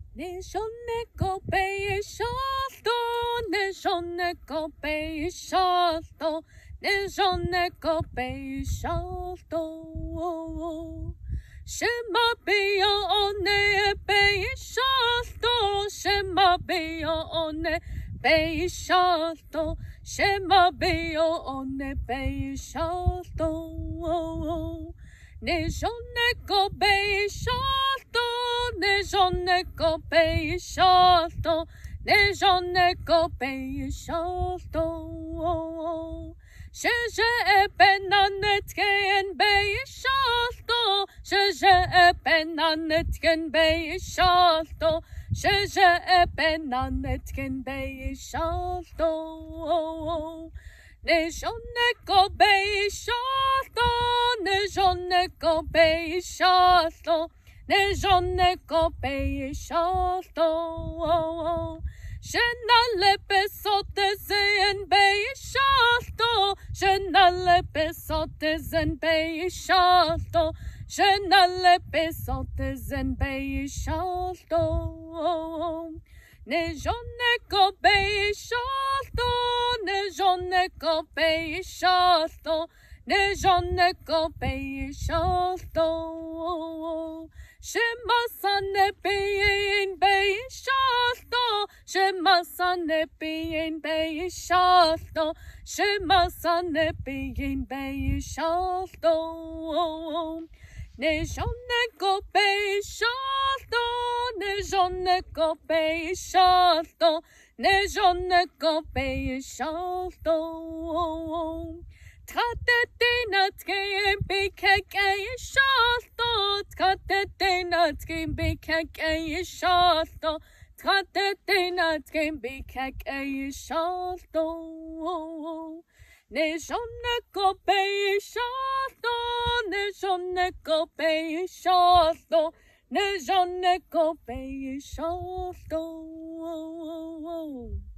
ねしょねこべいしょとねしょねこべいしょとねしょねこべいしょと什么没有呢悲伤的什么没有呢悲伤的什么没有呢悲伤的你说那个悲伤的你说那个悲伤的你说那个悲伤的是谁被那天悲伤的是谁被那天悲伤的是谁被那天悲伤的你说那个悲伤的你说那个悲伤的你说那个悲伤的是哪里被锁的人悲伤的是哪里被锁的人悲伤的是哪里被锁的人悲伤的你说那个悲伤的你说那个悲伤的你说那个悲伤的什么σαν的悲傷的什麼σαν的悲傷的什麼σαν的悲傷的你說那個悲傷的你說那個悲傷的你說那個悲傷的Trattetinat shasto, trattetinat shasto, trattetinat shasto. Ne sonne kope shasto, ne sonne kope shasto, ne sonne kope shasto.